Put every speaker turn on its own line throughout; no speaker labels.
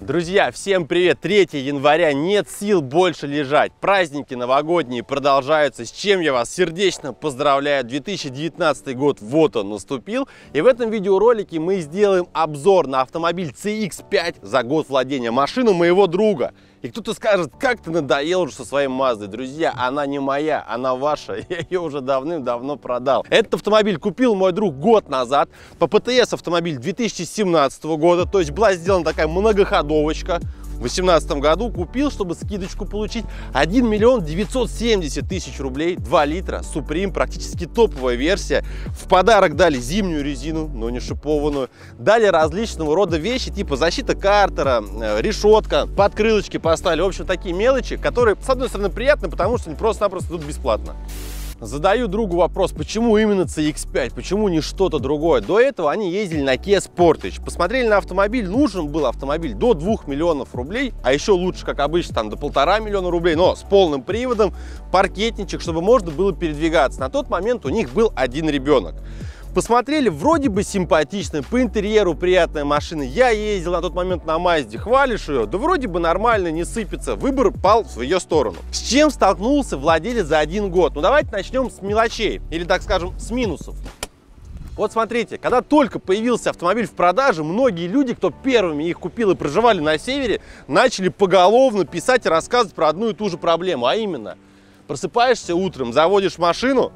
Друзья, всем привет! 3 января, нет сил больше лежать. Праздники новогодние продолжаются, с чем я вас сердечно поздравляю. 2019 год вот он наступил. И в этом видеоролике мы сделаем обзор на автомобиль CX-5 за год владения. Машину моего друга. И кто-то скажет, как ты надоел уже со своей Маздой. Друзья, она не моя, она ваша. Я ее уже давным-давно продал. Этот автомобиль купил мой друг год назад. По ПТС автомобиль 2017 года. То есть была сделана такая многоходовочка. В 2018 году купил, чтобы скидочку получить, 1 миллион 970 тысяч рублей, 2 литра, Supreme, практически топовая версия. В подарок дали зимнюю резину, но не шипованную. Дали различного рода вещи, типа защита картера, решетка, подкрылочки поставили. В общем, такие мелочи, которые, с одной стороны, приятны, потому что они просто-напросто идут бесплатно. Задаю другу вопрос, почему именно CX-5, почему не что-то другое. До этого они ездили на Kia Sportage. Посмотрели на автомобиль, нужен был автомобиль до 2 миллионов рублей, а еще лучше, как обычно, там до 1,5 миллиона рублей, но с полным приводом, паркетничек, чтобы можно было передвигаться. На тот момент у них был один ребенок. Посмотрели, вроде бы симпатичная, по интерьеру приятная машина. Я ездил на тот момент на Мазде, хвалишь ее, да вроде бы нормально, не сыпется. Выбор пал в ее сторону. С чем столкнулся владелец за 1 год? Ну давайте начнем с мелочей, или так скажем, с минусов. Вот смотрите, когда только появился автомобиль в продаже, многие люди, кто первыми их купил и проживали на севере, начали поголовно писать и рассказывать про одну и ту же проблему. А именно, просыпаешься утром, заводишь машину,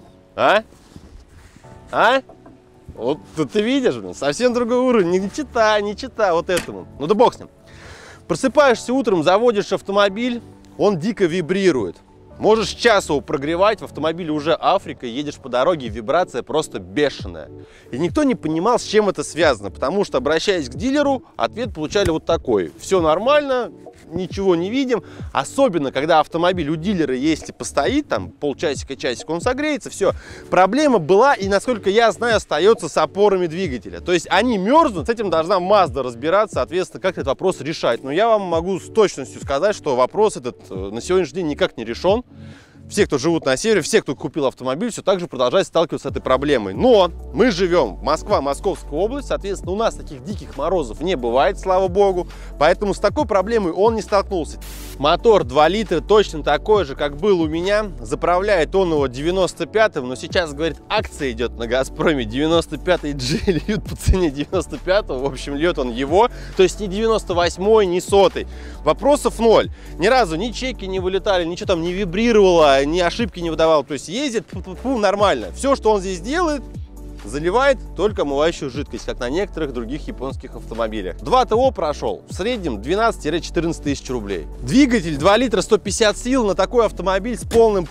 вот ты видишь, совсем другой уровень, не чита вот этому. Ну да бог с ним. Просыпаешься утром, заводишь автомобиль, он дико вибрирует. Можешь час его прогревать, в автомобиле уже Африка, едешь по дороге, вибрация просто бешеная. И никто не понимал, с чем это связано, потому что, обращаясь к дилеру, ответ получали вот такой: все нормально, ничего не видим. Особенно, когда автомобиль у дилера, если постоит, там полчасика-часик, он согреется, все. Проблема была, и, насколько я знаю, остается с опорами двигателя. То есть они мерзнут, с этим должна Mazda разбираться, соответственно, как этот вопрос решать. Но я вам могу с точностью сказать, что вопрос этот на сегодняшний день никак не решен. Все, кто живут на севере, все, кто купил автомобиль, все так же продолжают сталкиваться с этой проблемой. Но мы живем Москва, Московская область, соответственно, у нас таких диких морозов не бывает, слава богу. Поэтому с такой проблемой он не столкнулся. Мотор 2 литра точно такой же, как был у меня. Заправляет он его 95-м, но сейчас, говорит, акция идет на Газпроме. 95-й G льют по цене 95-го. В общем, льет он его. То есть ни 98-й, ни 100-й. Вопросов ноль. Ни разу ни чеки не вылетали, ничего там не вибрировало, ни ошибки не выдавал. То есть ездит нормально. Все, что он здесь делает, заливает только омывающую жидкость, как на некоторых других японских автомобилях. 2 ТО прошел в среднем 12-14 тысяч рублей. Двигатель 2 литра 150 сил, на такой автомобиль с полным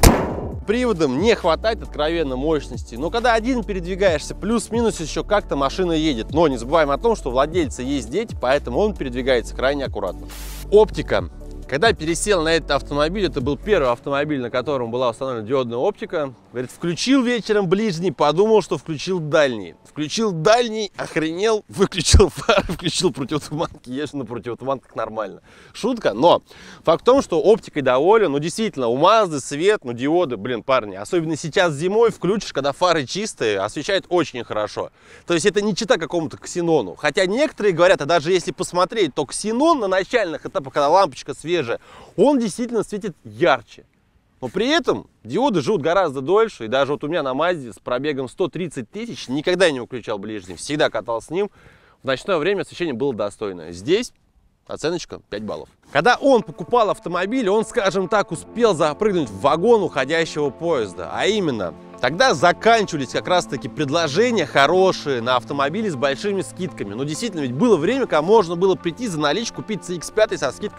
приводом не хватает откровенно мощности. Но когда один передвигаешься, плюс-минус еще как-то машина едет. Но не забываем о том, что у владельца есть дети, поэтому он передвигается крайне аккуратно. Оптика. Когда пересел на этот автомобиль, это был первый автомобиль, на котором была установлена диодная оптика. Говорит, включил вечером ближний, подумал, что включил дальний. Включил дальний, охренел, выключил фары, включил противотуманки, ешь на противотуманках нормально. Шутка, но факт в том, что оптикой доволен. Ну действительно, у Mazda свет, ну диоды, блин, парни, особенно сейчас зимой включишь, когда фары чистые, освещает очень хорошо. То есть это не чита какому-то ксенону. Хотя некоторые говорят, а даже если посмотреть, то ксенон на начальных этапах, когда лампочка свежая, он действительно светит ярче. Но при этом диоды живут гораздо дольше. И даже вот у меня на Мазде с пробегом 130 тысяч никогда не выключал ближний. Всегда катался с ним. В ночное время освещение было достойное. Здесь оценочка 5 баллов. Когда он покупал автомобиль, он, скажем так, успел запрыгнуть в вагон уходящего поезда. А именно, тогда заканчивались как раз-таки предложения хорошие на автомобили с большими скидками. Но действительно, ведь было время, когда можно было прийти за наличку, купить CX-5 со скидкой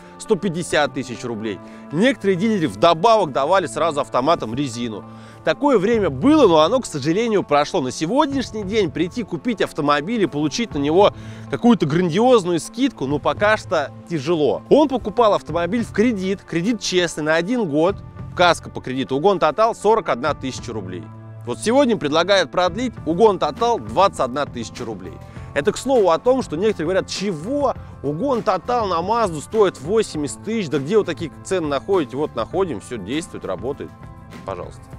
100-150 тысяч рублей. Некоторые дилеры вдобавок давали сразу автоматом резину. Такое время было, но оно, к сожалению, прошло. На сегодняшний день прийти купить автомобиль и получить на него какую-то грандиозную скидку, ну пока что тяжело. Он покупал автомобиль в кредит честный, на 1 год. Каска по кредиту, угон тотал 41 тысяча рублей. Вот сегодня предлагают продлить, угон тотал 21 тысяча рублей. Это, к слову, о том, что некоторые говорят, чего? Угон тотал на Мазду стоит 80 тысяч, да где вы такие цены находите? Вот находим, все действует, работает, пожалуйста.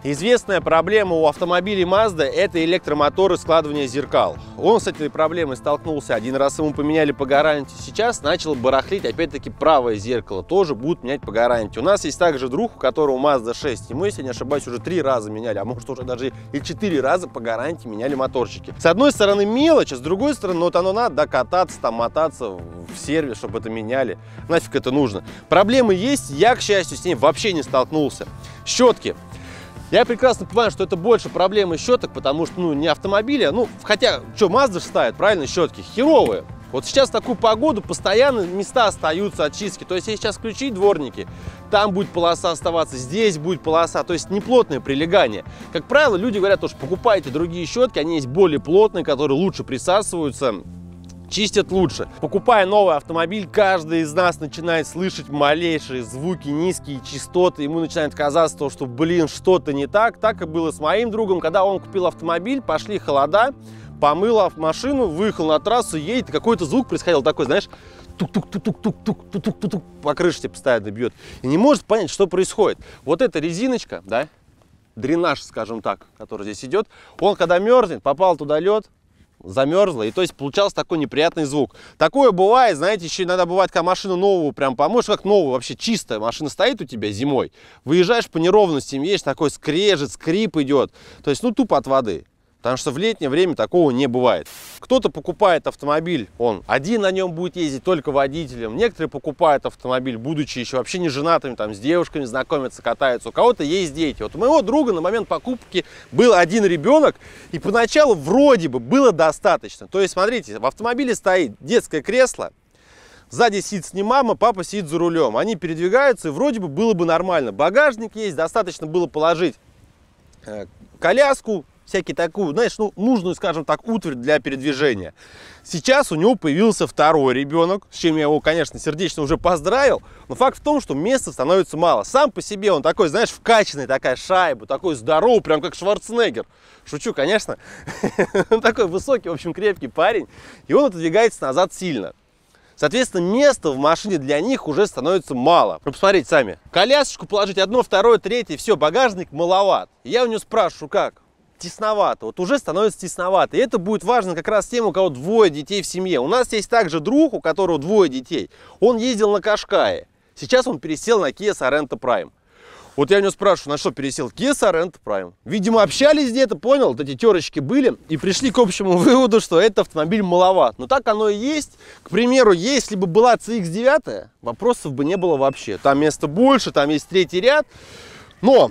Известная проблема у автомобилей Mazda – это электромоторы складывания зеркал. Он с этой проблемой столкнулся один раз, ему поменяли по гарантии. Сейчас начал барахлить опять-таки правое зеркало, тоже будут менять по гарантии. У нас есть также друг, у которого Mazda 6, ему, если не ошибаюсь, уже 3 раза меняли, а может уже даже и 4 раза по гарантии меняли моторчики. С одной стороны мелочь, а с другой стороны, вот оно надо докататься, там мотаться в сервис, чтобы это меняли. Нафиг это нужно? Проблемы есть, я, к счастью, с ней вообще не столкнулся. Щетки. Я прекрасно понимаю, что это больше проблемы щеток, потому что, не автомобиля, хотя, что, Mazda ставит, правильно, щетки херовые. Вот сейчас в такую погоду постоянно места остаются от чистки. То есть, если сейчас включить дворники, там будет полоса оставаться, здесь будет полоса, то есть неплотное прилегание. Как правило, люди говорят, что покупайте другие щетки, они есть более плотные, которые лучше присасываются, чистят лучше. Покупая новый автомобиль, каждый из нас начинает слышать малейшие звуки, низкие частоты. Ему начинает казаться, что, блин, что-то не так. Так и было с моим другом. Когда он купил автомобиль, пошли холода, помыл машину, выехал на трассу, едет, какой-то звук происходил такой, знаешь, тук-тук-тук-тук-тук-тук-тук-тук, по крыше тебе постоянно бьет. И не может понять, что происходит. Вот эта резиночка, да, дренаж, скажем так, который здесь идет, он когда мерзнет, попал туда лед, замерзла, и то есть получался такой неприятный звук. Такое бывает, знаете, еще иногда бывает, когда машину новую прям помоешь, как новую, вообще чистая машина стоит у тебя зимой, выезжаешь по неровностям, едешь, такой скрежет, скрип идет, то есть, тупо от воды. Потому что в летнее время такого не бывает. Кто-то покупает автомобиль, он один на нем будет ездить, только водителем. Некоторые покупают автомобиль, будучи еще вообще не женатыми, там с девушками знакомятся, катаются. У кого-то есть дети. Вот у моего друга на момент покупки был один ребенок, и поначалу вроде бы было достаточно. То есть, смотрите, в автомобиле стоит детское кресло, сзади сидит с ним мама, папа сидит за рулем. Они передвигаются, и вроде бы было бы нормально. Багажник есть, достаточно было положить коляску, всякие такую, знаешь, нужную, скажем так, утварь для передвижения. Сейчас у него появился второй ребенок, с чем я его, конечно, сердечно уже поздравил, но факт в том, что места становится мало. Сам по себе он такой, знаешь, вкачанный, такая шайба, такой здоровый, прям как Шварценеггер. Шучу, конечно. Он такой высокий, в общем, крепкий парень, и он отодвигается назад сильно. Соответственно, места в машине для них уже становится мало. Посмотрите сами. Колясочку положить одно, второе, третье, все, багажник маловат. Я у него спрашиваю, как? Тесновато, вот уже становится тесновато. И это будет важно как раз тем, у кого двое детей в семье. У нас есть также друг, у которого двое детей. Он ездил на Кашкае. Сейчас он пересел на Kia Sorento Prime. Вот я у него спрашиваю, на что пересел? Kia Sorento Prime. Видимо, общались где-то, понял, вот эти терочки были, и пришли к общему выводу, что этот автомобиль маловат. Но так оно и есть. К примеру, если бы была CX-9, вопросов бы не было вообще. Там места больше, там есть третий ряд. Но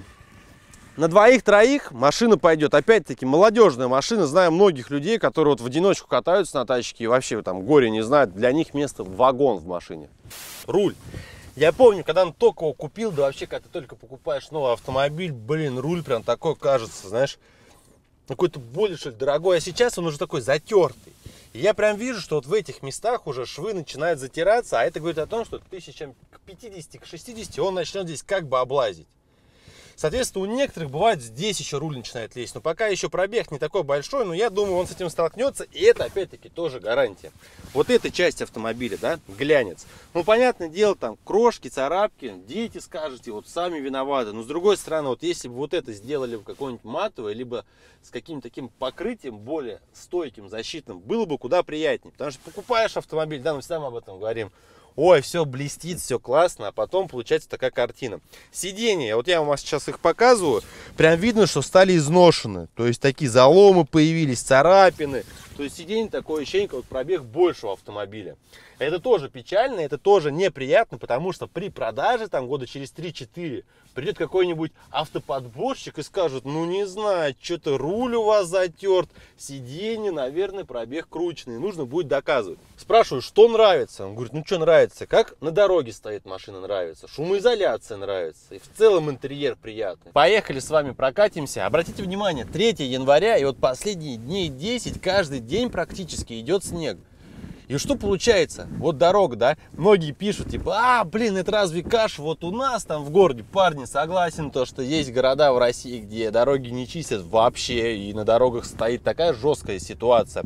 на двоих-троих машина пойдет. Опять-таки, молодежная машина. Знаю многих людей, которые вот в одиночку катаются на тачке и вообще там горе не знают. Для них место вагон в машине. Руль. Я помню, когда он только его купил, да вообще, когда ты только покупаешь новый автомобиль, блин, руль прям такой кажется, знаешь, какой-то более, что ли, дорогой. А сейчас он уже такой затертый. И я прям вижу, что вот в этих местах уже швы начинают затираться, а это говорит о том, что тысячам к 50, к 60 он начнет здесь как бы облазить. Соответственно, у некоторых бывает здесь еще руль начинает лезть. Но пока еще пробег не такой большой, но я думаю, он с этим столкнется. И это, опять-таки, тоже гарантия. Вот эта часть автомобиля, да, глянец. Ну, понятное дело, там крошки, царапки, дети, скажете, вот сами виноваты. Но с другой стороны, вот если бы вот это сделали какое-нибудь матовое, либо с каким-то таким покрытием более стойким, защитным, было бы куда приятнее. Потому что покупаешь автомобиль, да, мы всегда об этом говорим. Ой, все блестит, все классно, а потом получается такая картина. Сиденья, вот я вам сейчас их показываю, прям видно, что стали изношены. То есть такие заломы появились, царапины. То есть сиденье такое ощущение, как пробег большего автомобиля. Это тоже печально, это тоже неприятно, потому что при продаже, там года через 3-4, придет какой-нибудь автоподборщик и скажет, ну не знаю, что-то руль у вас затерт, сиденье, наверное, пробег крученный, нужно будет доказывать. Спрашиваю, что нравится? Он говорит, ну что нравится? Как на дороге стоит машина, нравится, шумоизоляция нравится, и в целом интерьер приятный. Поехали с вами прокатимся. Обратите внимание, 3 января, и вот последние дней 10, каждый день практически идет снег. И что получается? Вот дорога, да? Многие пишут, типа, блин, это разве каш? Вот у нас там в городе, парни, согласен, то, что есть города в России, где дороги не чистят вообще, и на дорогах стоит такая жесткая ситуация.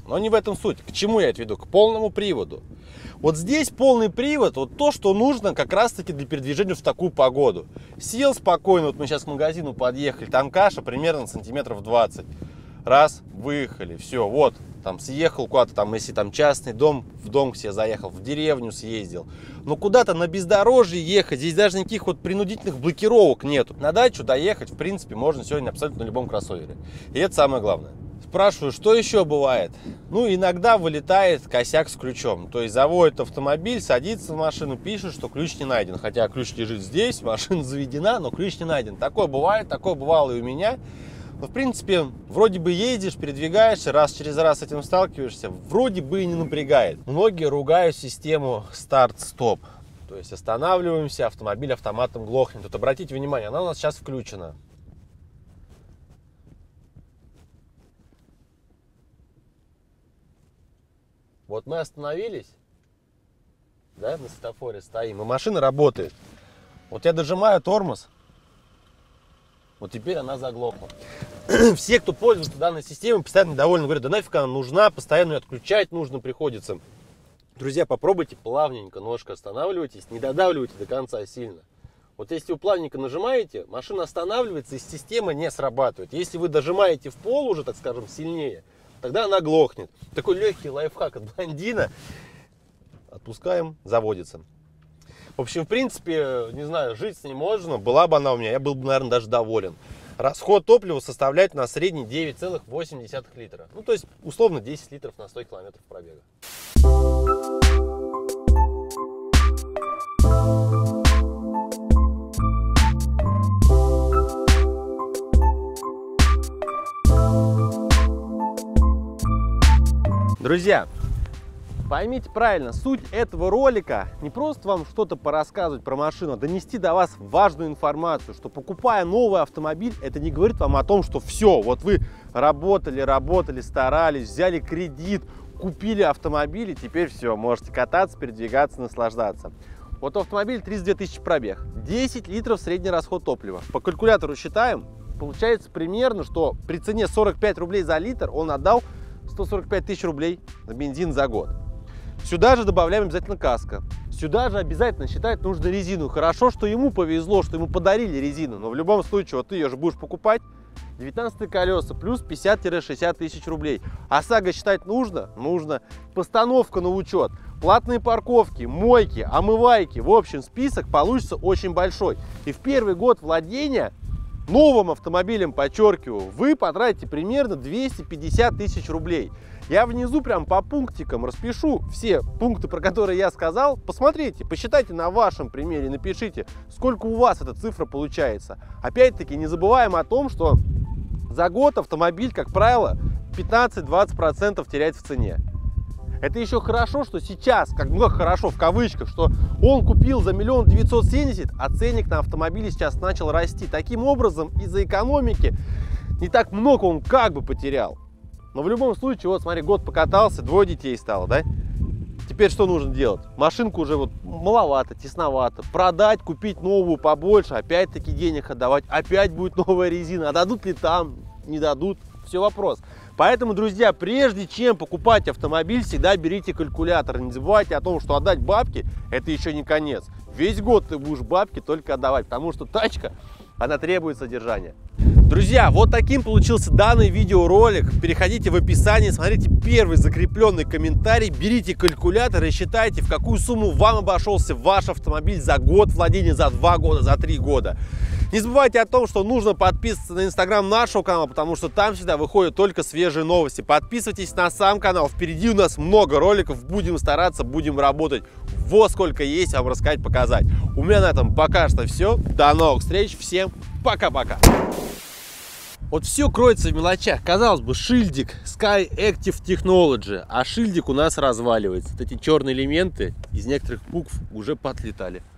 Но не в этом суть. К чему я это веду? К полному приводу. Вот здесь полный привод, вот то, что нужно как раз-таки для передвижения в такую погоду. Сел спокойно, вот мы сейчас к магазину подъехали, там каша примерно сантиметров 20. Раз, выехали, все, вот, там съехал куда-то, там, если там частный дом, в дом к себе заехал, в деревню съездил. Но куда-то на бездорожье ехать, здесь даже никаких вот принудительных блокировок нету. На дачу доехать, в принципе, можно сегодня абсолютно на любом кроссовере. И это самое главное. Спрашиваю, что еще бывает? Ну, иногда вылетает косяк с ключом. То есть заводит автомобиль, садится в машину, пишет, что ключ не найден. Хотя ключ лежит здесь, машина заведена, но ключ не найден. Такое бывает, такое бывало и у меня. Но, в принципе, вроде бы ездишь, передвигаешься, раз через раз с этим сталкиваешься, вроде бы и не напрягает. Многие ругают систему старт-стоп. То есть останавливаемся, автомобиль автоматом глохнет. Вот обратите внимание, она у нас сейчас включена. Вот мы остановились, да, на светофоре стоим, и машина работает. Вот я дожимаю тормоз, вот теперь она заглохла. Все, кто пользуется данной системой, постоянно недовольны, говорят, да нафиг она нужна, постоянно ее отключать нужно приходится. Друзья, попробуйте плавненько ножка останавливайтесь, не додавливайте до конца сильно. Вот если вы плавненько нажимаете, машина останавливается и система не срабатывает. Если вы дожимаете в пол уже, так скажем, сильнее, тогда она глохнет. Такой легкий лайфхак от блондина. Отпускаем, заводится. В общем, в принципе, не знаю, жить с ней можно. Была бы она у меня, я был бы, наверное, даже доволен. Расход топлива составляет на средний 9,8 литра. Ну, то есть, условно, 10 литров на 100 километров пробега. Друзья, поймите правильно, суть этого ролика не просто вам что-то порассказывать про машину, а донести до вас важную информацию, что покупая новый автомобиль, это не говорит вам о том, что все, вот вы работали, старались, взяли кредит, купили автомобиль и теперь все, можете кататься, передвигаться, наслаждаться. Вот автомобиль 32 тысячи пробег, 10 литров средний расход топлива. По калькулятору считаем, получается примерно, что при цене 45 рублей за литр он отдал 145 тысяч рублей на бензин за год. Сюда же добавляем обязательно каско. Сюда же обязательно считать нужно резину. Хорошо, что ему повезло, что ему подарили резину. Но в любом случае, вот ты ее же будешь покупать. 19 колеса плюс 50-60 тысяч рублей. ОСАГО считать нужно? Нужно. Постановка на учет. Платные парковки, мойки, омывайки. В общем, список получится очень большой. И в первый год владения новым автомобилем, подчеркиваю, вы потратите примерно 250 тысяч рублей. Я внизу прям по пунктикам распишу все пункты, про которые я сказал. Посмотрите, посчитайте на вашем примере, напишите, сколько у вас эта цифра получается. Опять-таки, не забываем о том, что за год автомобиль, как правило, 15-20% теряет в цене. Это еще хорошо, что сейчас, как много хорошо в кавычках, что он купил за 1 970 000, а ценник на автомобиле сейчас начал расти. Таким образом, из-за экономики не так много он как бы потерял. Но в любом случае, вот смотри, год покатался, 2 детей стало, да? Теперь что нужно делать? Машинку уже вот маловато, тесновато. Продать, купить новую побольше, опять-таки денег отдавать, опять будет новая резина. А дадут ли там, не дадут? Все вопрос. Поэтому, друзья, прежде чем покупать автомобиль, всегда берите калькулятор. Не забывайте о том, что отдать бабки – это еще не конец. Весь год ты будешь бабки только отдавать, потому что тачка, она требует содержания. Друзья, вот таким получился данный видеоролик. Переходите в описание, смотрите первый закрепленный комментарий, берите калькулятор и считайте, в какую сумму вам обошелся ваш автомобиль за год владения, за 2 года, за 3 года. Не забывайте о том, что нужно подписываться на инстаграм нашего канала, потому что там всегда выходят только свежие новости. Подписывайтесь на сам канал, впереди у нас много роликов, будем стараться, будем работать. Вот сколько есть вам рассказать, показать. У меня на этом пока что все. До новых встреч, всем пока-пока. Вот все кроется в мелочах. Казалось бы, шильдик Sky Active Technology, а шильдик у нас разваливается. Вот эти черные элементы из некоторых букв уже поотлетали.